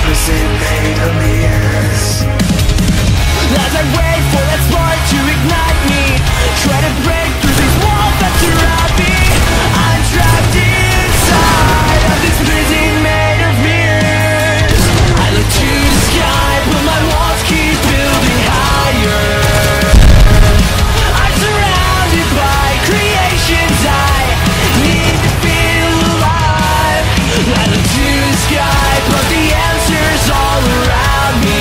opposite fate of the years. As I wait for that spark to ignite me, try to break through these walls that surround me. I'm trapped inside of this prison made of mirrors. I look to the sky, but my walls keep building higher. I'm surrounded by creations I need to feel alive. I look to the sky, but the answer's all around me.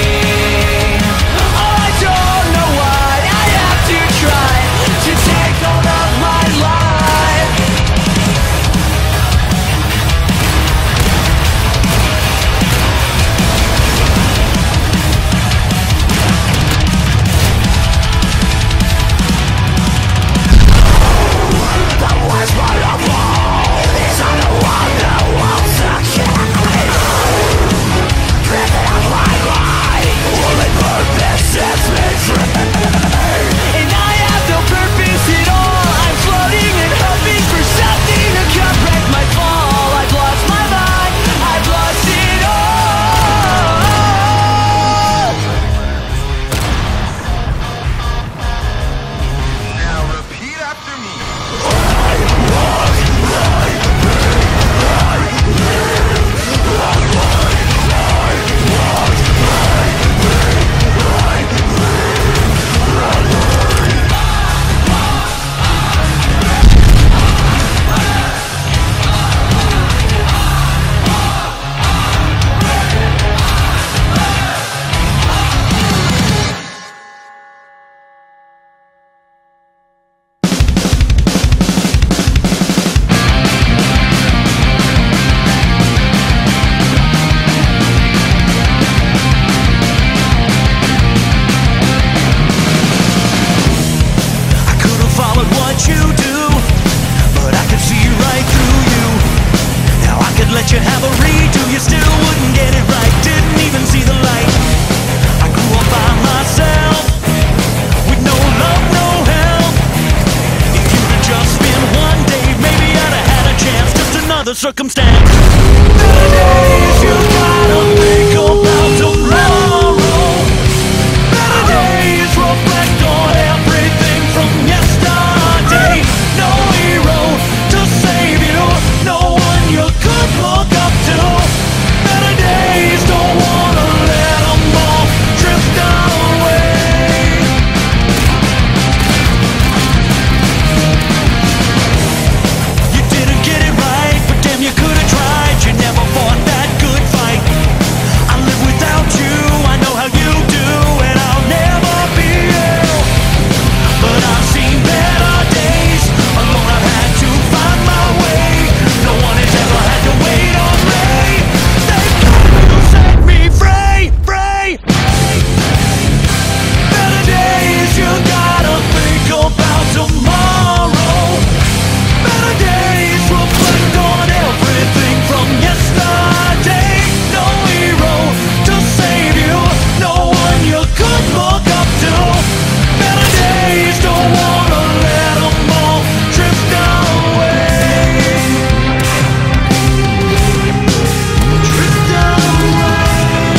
Circumstance. Nowadays you gotta think about tomorrow. Better days reflect on everything from yesterday. No hero to save you, no one you could look up to. Better days, don't wanna let them all drift away. You didn't get it right, but damn, you could have tried. You never fought that good fight. I live without you, I know how you do, and I'll never be you. But I've seen better days. Alone I've had to find my way. No one has ever had to wait on me. Thank God you set me free, free. Better days, you gotta think about tomorrow. Better days reflect on everything from yesterday. No hero to save you, no one you could look up to. Better days, don't wanna let them all drift away. Drift away.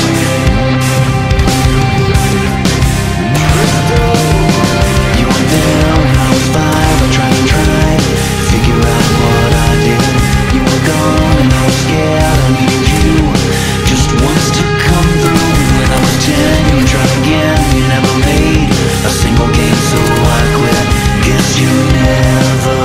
Drift away. You were there when I was 5, I tried to figure out what I did. You were gone and I was scared. I needed you just once to come through. When I was 10, you tried again. You never made a single game, so I quit. Guess you never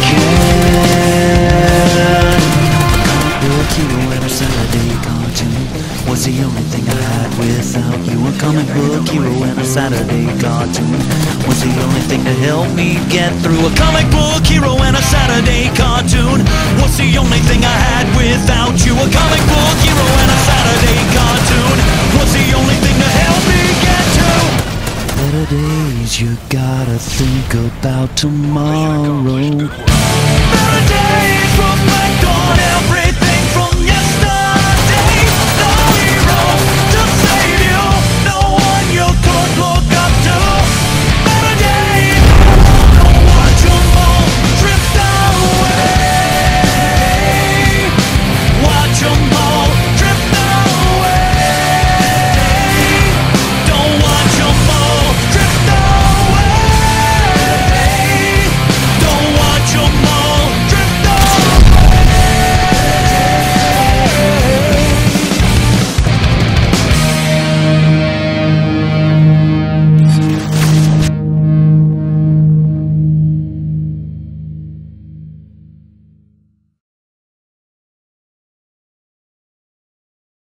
can. Comic book hero every Saturday cartoon was the only thing I had without you. A comic book hero and a Saturday cartoon was the only thing to help me get through. A comic book hero and a Saturday cartoon was the only thing I had without you. A comic book hero and a Saturday cartoon was the only thing to help me get to. Better days, you gotta think about tomorrow.